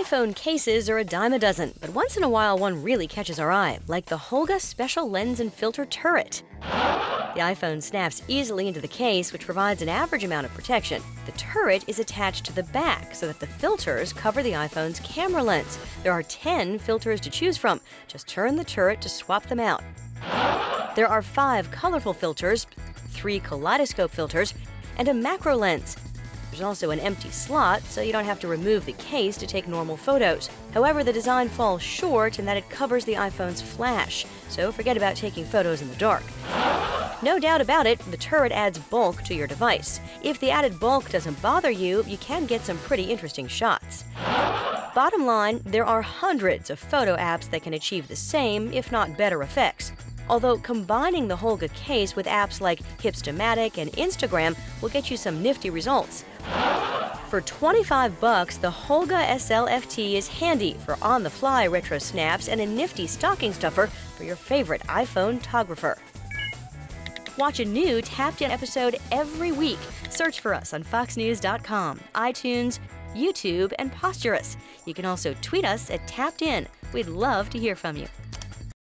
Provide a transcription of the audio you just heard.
iPhone cases are a dime a dozen, but once in a while one really catches our eye, like the Holga Special Lens and Filter Turret. The iPhone snaps easily into the case, which provides an average amount of protection. The turret is attached to the back so that the filters cover the iPhone's camera lens. There are 10 filters to choose from. Just turn the turret to swap them out. There are 5 colorful filters, 3 kaleidoscope filters, and a macro lens. There's also an empty slot, so you don't have to remove the case to take normal photos. However, the design falls short in that it covers the iPhone's flash, so forget about taking photos in the dark. No doubt about it, the turret adds bulk to your device. If the added bulk doesn't bother you, you can get some pretty interesting shots. Bottom line, there are hundreds of photo apps that can achieve the same, if not better effects. Although combining the Holga case with apps like Hipstamatic and Instagram will get you some nifty results. For $25, the Holga SL-FT is handy for on-the-fly retro snaps and a nifty stocking stuffer for your favorite iPhone photographer. Watch a new Tapped In episode every week. Search for us on foxnews.com, iTunes, YouTube, and Posturus. You can also tweet us at Tapped In. We'd love to hear from you.